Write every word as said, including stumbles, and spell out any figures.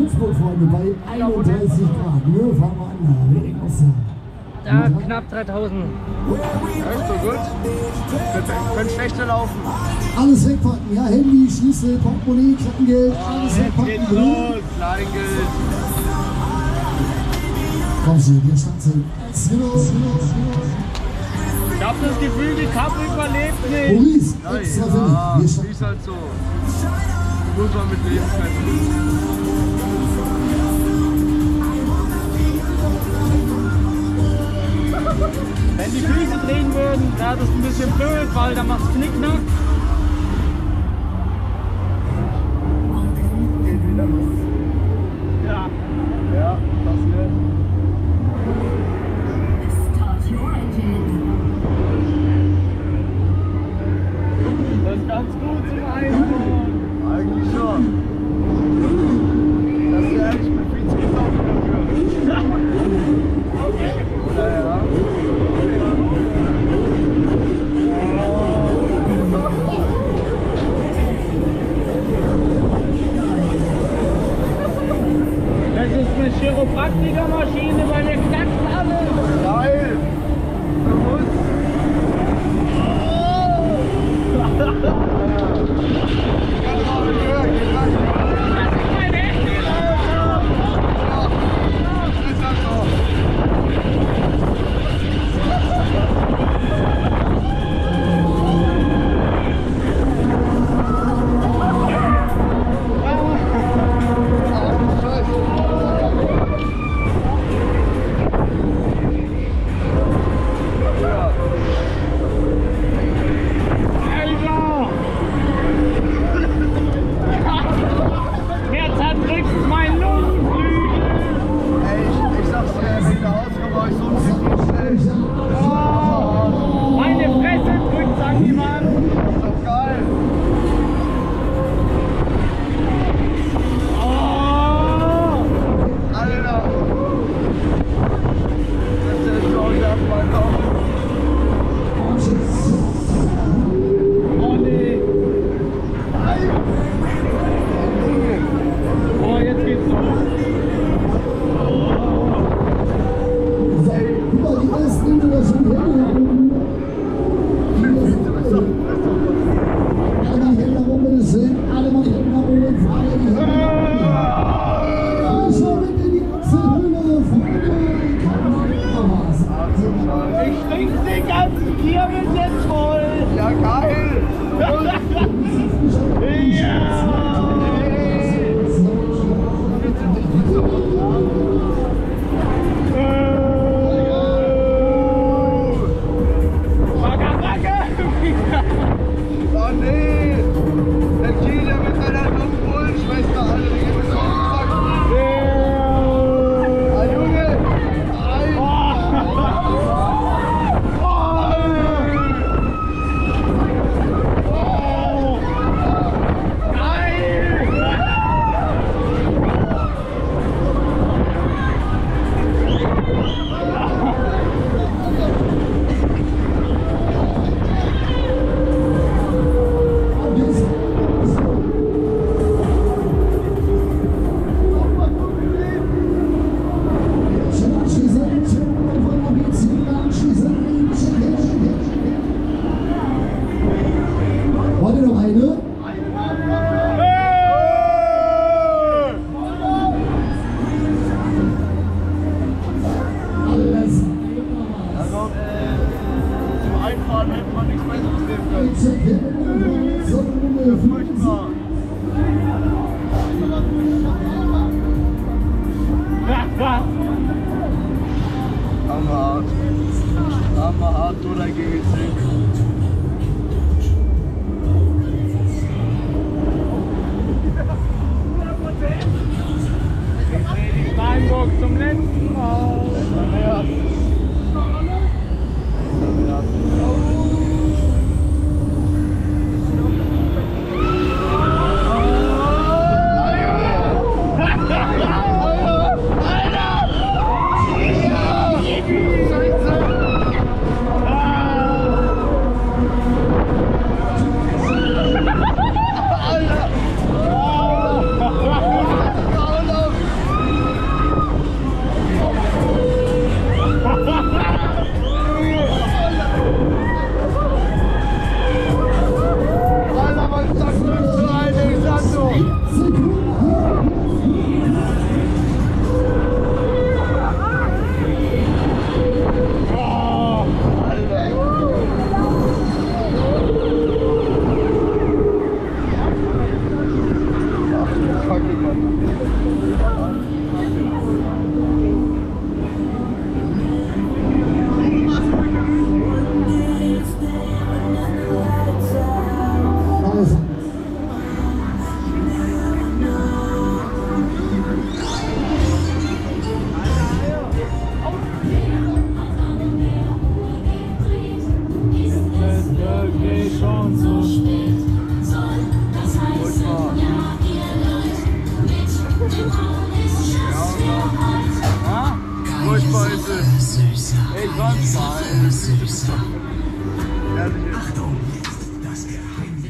Würzburg, Freunde, bei einunddreißig Grad. Nur fahren wir an, wenig Wasser. Ja, knapp dreitausend. Das ist so gut. Können schlechter laufen. Alles wegpacken, ja, Handy, Schlüssel, Portemonnaie, Kleingeld, alles wegpacken. Kleingeld. Komm schon, wir starten. Ich hab das Gefühl, die Kappe überlebt nicht. Maurice, Ja, extra ja, für dich. Wir ist halt so. Muss man mit leben können. Wenn die Füße drehen würden, wäre das ein bisschen blöd, weil dann macht's Knickknack. Geht wieder los. Ja. Ja, das wird. Das ist ganz gut zum Einbauen. Eigentlich schon. Das wäre eigentlich mit viel zu viel dafür. Ja, ja. Das ist eine Chiropraktikermaschine, weil der knackt alles. Geil. Für uns. Hammerhart. Hammerhart oder G C. Steinbock zum letzten Mal. Ja. schon so spät. Ja, furchtbar ist es. Ich war's mal. Achtung, jetzt das Geheimnis.